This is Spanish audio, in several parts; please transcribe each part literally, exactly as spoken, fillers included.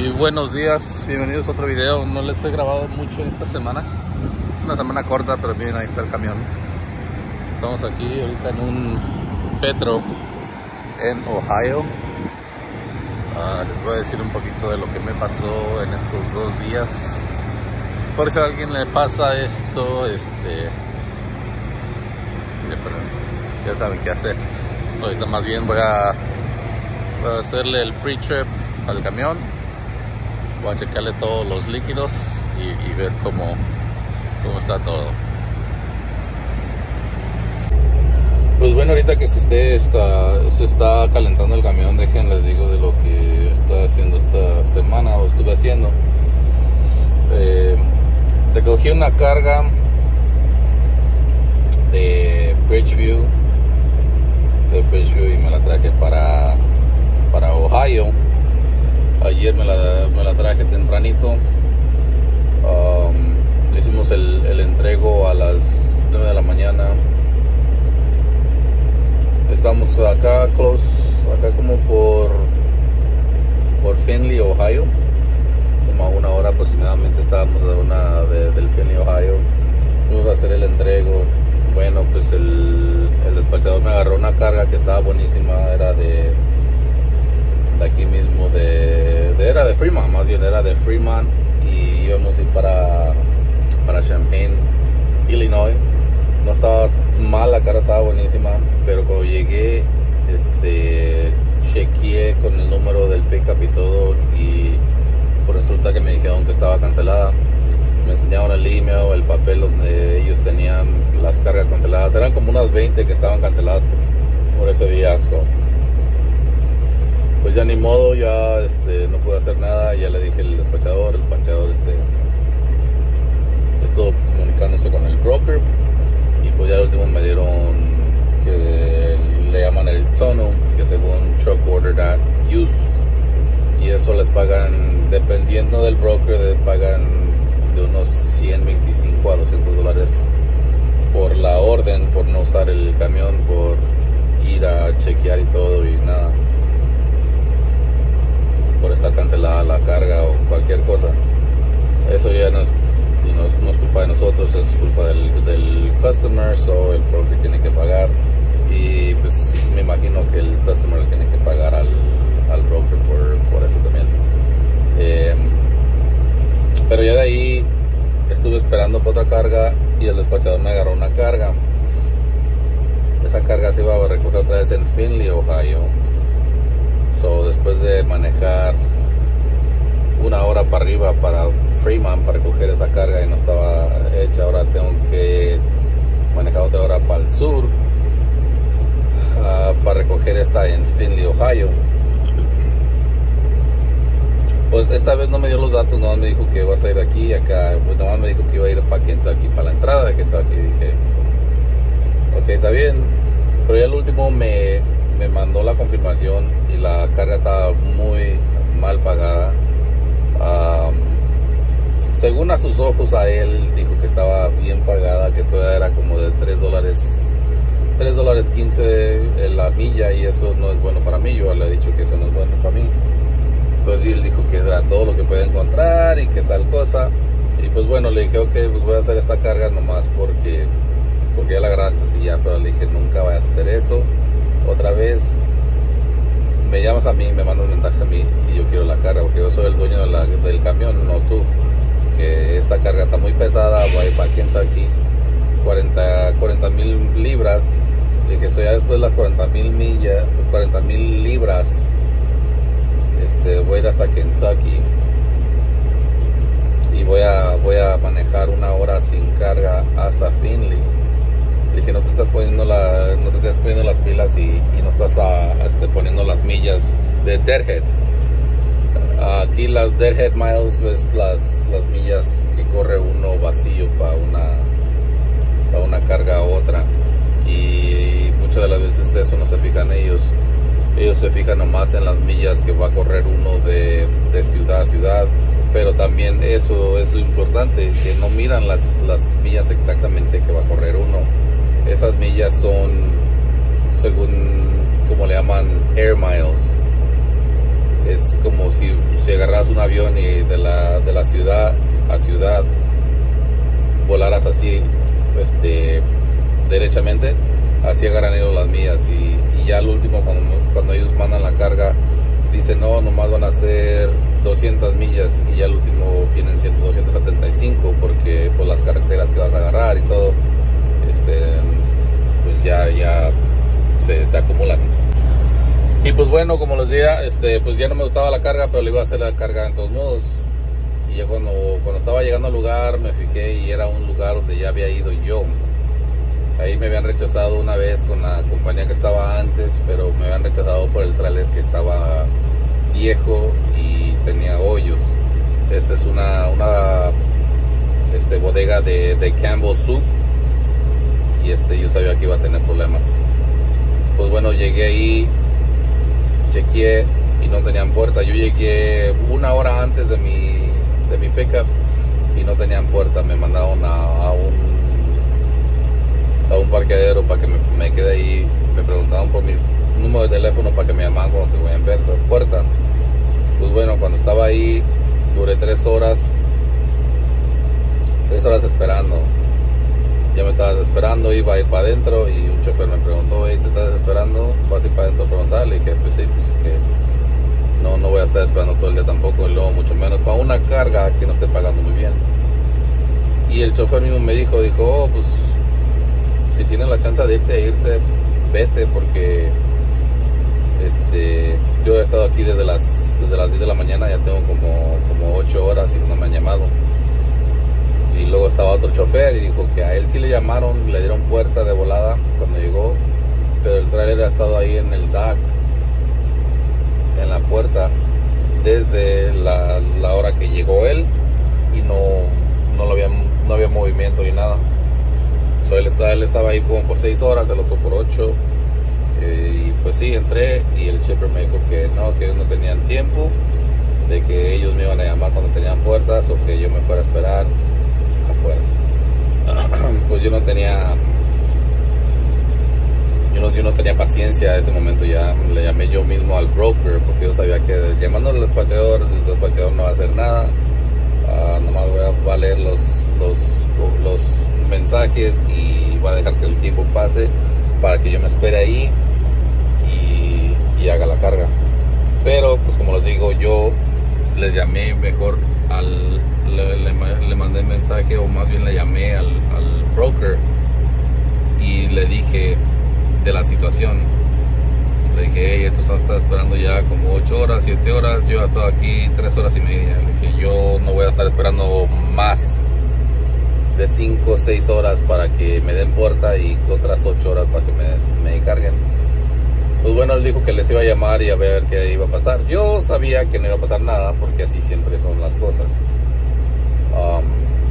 Y buenos días, bienvenidos a otro video. No les he grabado mucho esta semana, es una semana corta, pero miren, ahí está el camión. Estamos aquí ahorita en un Petro en Ohio. Uh, les voy a decir un poquito de lo que me pasó en estos dos días. Por si a alguien le pasa esto, este ya saben qué hacer. Ahorita más bien voy a, voy a hacerle el pre-trip al camión. Voy a checarle todos los líquidos y, y ver cómo, cómo está todo. Pues bueno, ahorita que se, esté, está, se está calentando el camión, dejen les digo de lo que estoy haciendo esta semana o estuve haciendo. Eh, recogí una carga de Bridgeview, de Bridgeview y me la traje para, para Ohio. Ayer me la, me la traje tempranito. Um, hicimos el, el entrego a las nueve de la mañana. Estamos acá close, acá como por por Findlay, Ohio. Como a una hora aproximadamente estábamos a una de, del Findlay, Ohio. Fuimos a hacer el entrego. Bueno, pues el, el despachador me agarró una carga que estaba buenísima. Era de de aquí mismo, de, de era de Fremont, más bien era de Fremont, y íbamos a ir para, para Champaign, Illinois. No estaba mal, la carga estaba buenísima, pero cuando llegué, este, chequeé con el número del pickup y todo, y por resulta que me dijeron que estaba cancelada. Me enseñaron el email, el papel donde ellos tenían las cargas canceladas. Eran como unas veinte que estaban canceladas por, por ese día. So, pues ya ni modo, ya este, no pude hacer nada. Ya le dije al despachador, el despachador este, estuvo comunicándose con el broker, y pues ya al último me dieron que le llaman el tono, que según truck order that used, y eso les pagan, dependiendo del broker, les pagan de unos ciento veinticinco a doscientos dólares por la orden, por no usar el camión, por ir a chequear y todo y nada, por estar cancelada la carga o cualquier cosa. Eso ya no es, no es, no es culpa de nosotros, es culpa del, del customer, so el broker tiene que pagar, y pues me imagino que el customer le tiene que pagar al, al broker por, por eso también. Eh, pero ya de ahí estuve esperando por otra carga y el despachador me agarró una carga. Esa carga se iba a recoger otra vez en Findlay, Ohio. So, después de manejar una hora para arriba para Fremont para recoger esa carga y no estaba hecha, ahora tengo que manejar otra hora para el sur uh, para recoger esta en Findlay, Ohio. Pues esta vez no me dio los datos, nomás me dijo que iba a salir de aquí acá, pues nomás me dijo que iba a ir para Kentucky, para la entrada de Kentucky. Dije, ok, está bien, pero ya el último me me mandó la confirmación y la carga estaba muy mal pagada. Um, según a sus ojos, a él dijo que estaba bien pagada, que todavía era como de tres dólares, tres dólares quince en la milla, y eso no es bueno para mí. Yo le he dicho que eso no es bueno para mí. Pues él dijo que era todo lo que puede encontrar y que tal cosa. Y pues bueno, le dije, ok, pues voy a hacer esta carga nomás porque, porque ya la agarraste y ya, pero le dije, nunca vayas a hacer eso otra vez. Me llamas a mí, me mandas un mensaje a mí si yo quiero la carga, porque yo soy el dueño de la, del camión, no tú. Que esta carga está muy pesada, voy a ir para Kentucky, cuarenta mil libras. Le dije, eso ya después de las cuarenta mil millas, cuarenta mil libras, este, voy a ir hasta Kentucky y voy a, voy a manejar una hora sin carga hasta Findlay. Le dije, no te estás poniendo, la, no te estás poniendo las pilas y, y no estás a, a, este, poniendo las millas de Deadhead. Aquí las Deadhead miles es las, las millas que corre uno vacío para una, para una carga a otra, y muchas de las veces eso no se fijan ellos. Ellos se fijan nomás en las millas que va a correr uno de, de ciudad a ciudad, pero también eso es lo importante, que no miran las, las millas exactamente que va a correr uno. Esas millas son, según como le llaman, air miles. Es como si, si agarras un avión y de la, de la ciudad a ciudad volaras así, este, derechamente. Así agarran ellos las millas. Y, y ya al último, cuando, cuando ellos mandan la carga, dicen no, nomás van a ser doscientas millas, y ya al último vienen siendo doscientos setenta y cinco, porque pues las carreteras que vas a agarrar y todo, este, pues ya, ya se, se acumulan. Y pues bueno, como les decía, este, pues ya no me gustaba la carga, pero le iba a hacer la carga en todos modos. Y ya cuando, cuando estaba llegando al lugar, me fijé y era un lugar donde ya había ido yo. Ahí me habían rechazado una vez con la compañía que estaba antes, pero me habían rechazado por el tráiler que estaba viejo y tenía hoyos. Esa es una, una este, bodega de, de Campbell Soup, y este, yo sabía que iba a tener problemas. Pues bueno, llegué ahí, chequeé y no tenían puerta. Yo llegué una hora antes de mi, de mi pickup y no tenían puerta. Me mandaron a, a un a un parqueadero para que me, me quede ahí. Me preguntaban por mi número de teléfono para que me llamaran cuando te voy a ver puerta. Pues bueno, cuando estaba ahí duré tres horas tres horas esperando. Ya me estaba desesperando, iba a ir para adentro y un chofer me preguntó, hey, ¿te estás desesperando? ¿Vas a ir para adentro a preguntar? Le dije, pues sí, pues que no, no voy a estar esperando todo el día tampoco, y luego mucho menos para una carga que no esté pagando muy bien. Y el chofer mismo me dijo, dijo, oh, pues si tienes la chance de irte, irte, vete, porque este, yo he estado aquí desde las, desde las diez de la mañana, ya tengo como, como ocho horas y no me han llamado. Y luego estaba otro chofer y dijo que a él sí le llamaron, le dieron puerta de volada cuando llegó, pero el trailer ha estado ahí en el dock, en la puerta, desde la, la hora que llegó él, y no, no, lo había, no había movimiento ni nada. So, él, estaba, él estaba ahí como por seis horas, el otro por ocho. Eh, y pues sí, entré y el shipper me dijo que no, que ellos no tenían tiempo, de que ellos me iban a llamar cuando tenían puertas, o que yo me fuera a esperar afuera. Pues yo no tenía yo no, yo no tenía paciencia a ese momento. Ya le llamé yo mismo al broker, porque yo sabía que llamando al despachador, el despachador no va a hacer nada. Uh, nomás voy a, va a leer los, los, los mensajes y va a dejar que el tiempo pase para que yo me espere ahí y, y haga la carga. Pero pues como les digo, yo les llamé mejor al le, le, le mandé mensaje, o más bien le llamé al, al broker y le dije de la situación. Le dije, hey, esto se está esperando ya como ocho horas, siete horas, yo he estado aquí tres horas y media. Le dije, yo no voy a estar esperando más de cinco o seis horas para que me den puerta y otras ocho horas para que me, me carguen. Pues bueno, él dijo que les iba a llamar y a ver qué iba a pasar. Yo sabía que no iba a pasar nada, porque así siempre son las cosas. Um,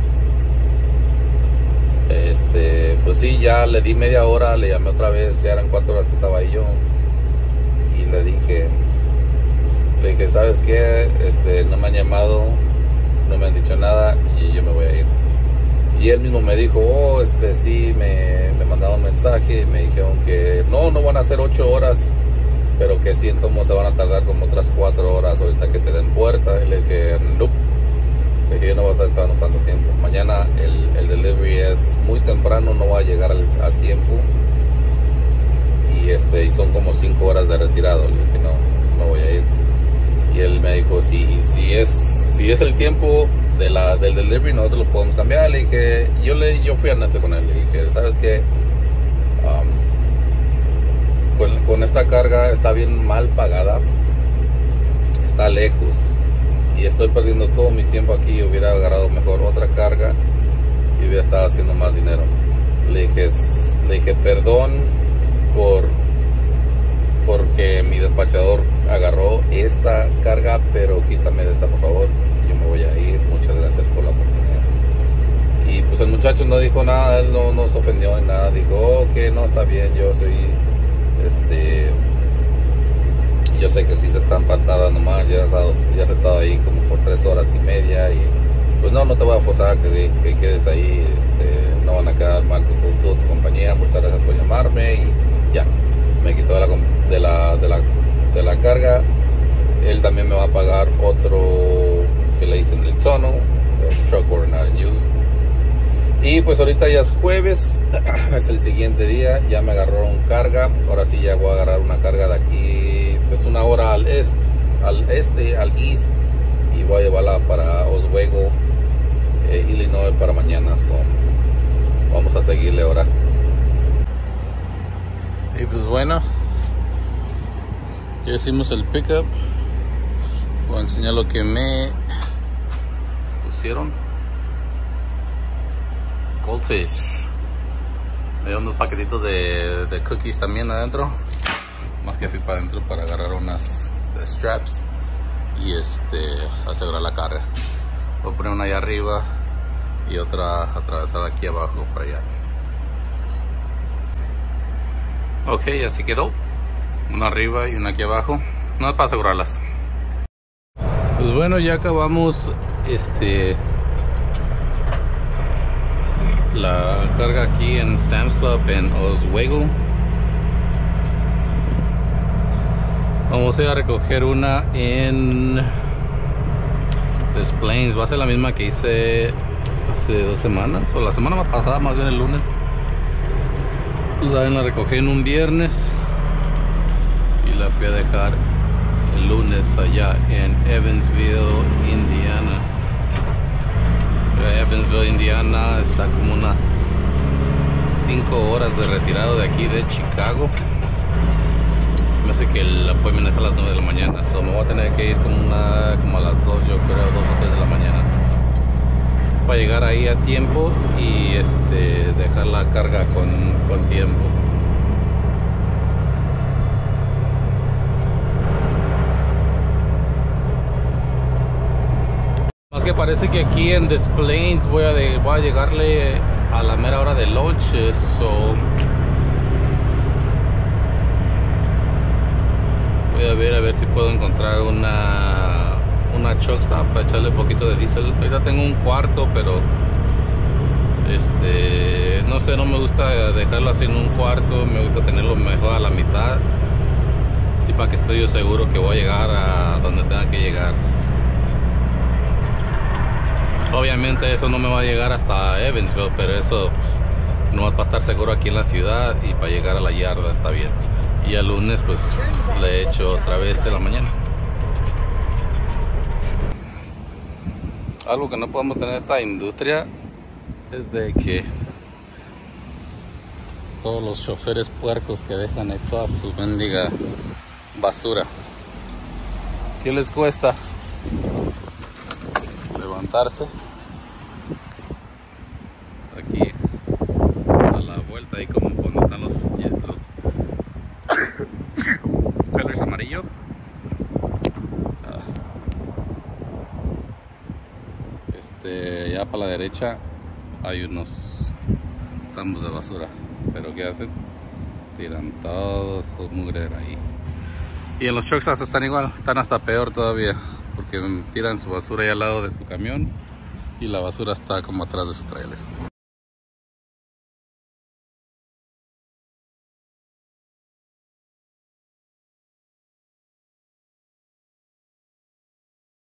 este, pues sí, ya le di media hora, le llamé otra vez, ya eran cuatro horas que estaba ahí yo. Y le dije, le dije, ¿sabes qué? Este, no me han llamado, no me han dicho nada y yo me voy a ir. Y él mismo me dijo, oh, este, sí, me, me mandaron un mensaje y me dijeron que no, no van a ser ocho horas, pero que sí, entonces se van a tardar como otras cuatro horas ahorita que te den puerta. Y le dije, nope. Le dije, yo no voy a estar esperando tanto tiempo. Mañana el, el delivery es muy temprano, no va a llegar al, a tiempo. Y este y son como cinco horas de retirado. Le dije, no, no voy a ir. Y él me dijo, si, si, es, si es el tiempo de la, del delivery, nosotros lo podemos cambiar. Le dije, yo, le, yo fui honesto con él. Le dije, ¿sabes qué? Um, con, con esta carga está bien mal pagada. Está lejos. Y estoy perdiendo todo mi tiempo aquí. Hubiera agarrado mejor otra carga y hubiera estado haciendo más dinero. Le dije, le dije perdón por porque mi despachador agarró esta carga, pero quítame de esta, por favor. Yo me voy a ir. Muchas gracias por la oportunidad. Y pues el muchacho no dijo nada, él no, no se ofendió en nada. Dijo, oh, que no, está bien, yo soy este yo sé que sí se están patadas nomás, ya has, ya has estado ahí como por tres horas y media y pues no, no te voy a forzar a que, que quedes ahí, este, no van a quedar mal tu, tu, tu compañía, muchas gracias por llamarme y ya, me quitó de la, de la, de la, de la carga él también me va a pagar otro que le dicen el tono, el truck order not in use. Y pues ahorita ya es jueves, es el siguiente día, ya me agarraron carga. Ahora sí ya voy a agarrar una carga de aquí, pues una hora al este, al este, al east, y voy a llevarla para Oswego, eh, Illinois para mañana. So, vamos a seguirle ahora. Y pues bueno, ya hicimos el pickup. Voy a enseñar lo que me pusieron. Goldfish. Hay unos paquetitos de, de cookies también adentro. Más que fui para adentro para agarrar unas straps y este asegurar la carga. Voy a poner una allá arriba y otra atravesada aquí abajo para allá. Ok, así quedó. Una arriba y una aquí abajo. No es para asegurarlas. Pues bueno, ya acabamos este la carga aquí en Sam's Club en Oswego. Vamos a ir a recoger una en Des Plaines. Va a ser la misma que hice hace dos semanas, o la semana pasada, más bien el lunes. La, la recogí en un viernes y la fui a dejar el lunes allá en Evansville, Indiana. Evansville, Indiana está como unas cinco horas de retirado de aquí de Chicago. Me hace que el appointment es a las nueve de la mañana, so me voy a tener que ir como, una, como a las dos, yo creo, dos o tres de la mañana, para llegar ahí a tiempo y este dejar la carga con, con tiempo. Más que parece que aquí en Des Plaines voy a, de, voy a llegarle a la mera hora de lunch, so voy a ver a ver si puedo encontrar una una truck stop para echarle un poquito de diésel. Ahorita tengo un cuarto, pero este no sé, no me gusta dejarlo así en un cuarto, me gusta tenerlo mejor a la mitad, así para que estoy yo seguro que voy a llegar a donde tenga que llegar. Obviamente eso no me va a llegar hasta Evansville, pero eso pues, no va para estar seguro aquí en la ciudad y para llegar a la yarda está bien. Y el lunes pues le he hecho otra vez en la mañana. Algo que no podemos tener en esta industria es de que todos los choferes puercos que dejan ahí toda su mendiga basura. ¿Qué les cuesta levantarse aquí a la vuelta ahí como cuando están los, los fellers amarillos? Este, ya para la derecha hay unos tambos de basura, pero ¿qué hacen? Tiran todo su mugre ahí. Y en los trucks están igual, están hasta peor todavía, porque tiran su basura ahí al lado de su camión y la basura está como atrás de su trailer.